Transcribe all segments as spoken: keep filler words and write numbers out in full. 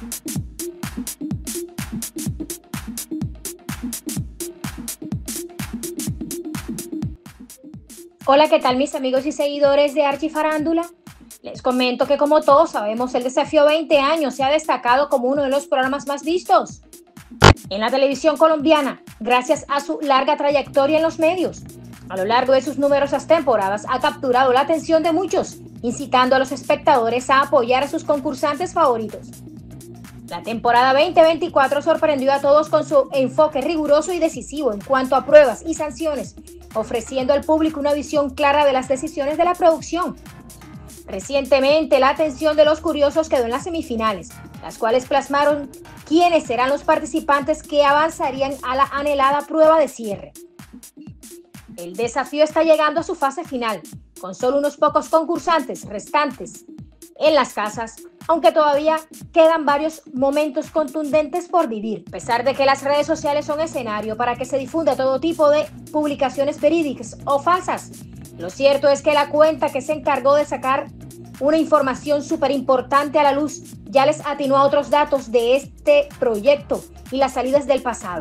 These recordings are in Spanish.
Hola, ¿qué tal mis amigos y seguidores de Archifarándula? Les comento que como todos sabemos, el Desafío veinte años se ha destacado como uno de los programas más vistos en la televisión colombiana, gracias a su larga trayectoria en los medios. A lo largo de sus numerosas temporadas ha capturado la atención de muchos, incitando a los espectadores a apoyar a sus concursantes favoritos. La temporada veinte veinticuatro sorprendió a todos con su enfoque riguroso y decisivo en cuanto a pruebas y sanciones, ofreciendo al público una visión clara de las decisiones de la producción. Recientemente, la atención de los curiosos quedó en las semifinales, las cuales plasmaron quiénes serán los participantes que avanzarían a la anhelada prueba de cierre. El desafío está llegando a su fase final, con solo unos pocos concursantes restantes en las casas, aunque todavía quedan varios momentos contundentes por vivir, a pesar de que las redes sociales son escenario para que se difunda todo tipo de publicaciones verídicas o falsas. Lo cierto es que la cuenta que se encargó de sacar una información súper importante a la luz ya les atinó a otros datos de este proyecto y las salidas del pasado.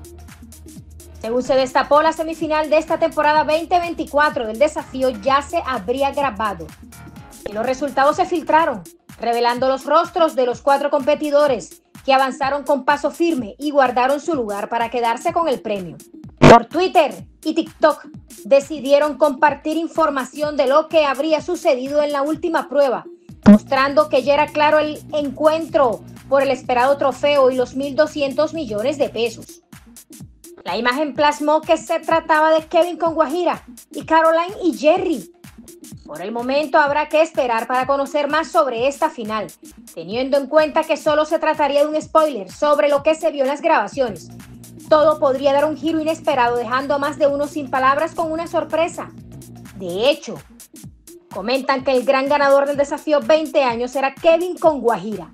Según se destapó, la semifinal de esta temporada veinte veinticuatro del desafío ya se habría grabado y los resultados se filtraron, revelando los rostros de los cuatro competidores que avanzaron con paso firme y guardaron su lugar para quedarse con el premio. Por Twitter y TikTok decidieron compartir información de lo que habría sucedido en la última prueba, mostrando que ya era claro el encuentro por el esperado trofeo y los mil doscientos millones de pesos. La imagen plasmó que se trataba de Kevin con Guajira y Caroline y Jerry. Por el momento habrá que esperar para conocer más sobre esta final, teniendo en cuenta que solo se trataría de un spoiler sobre lo que se vio en las grabaciones. Todo podría dar un giro inesperado, dejando a más de uno sin palabras con una sorpresa. De hecho, comentan que el gran ganador del desafío veinte años será Kevin con Guajira.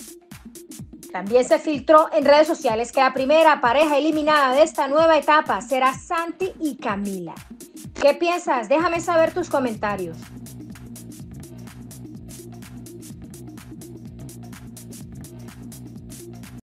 También se filtró en redes sociales que la primera pareja eliminada de esta nueva etapa será Santi y Camila. ¿Qué piensas? Déjame saber tus comentarios.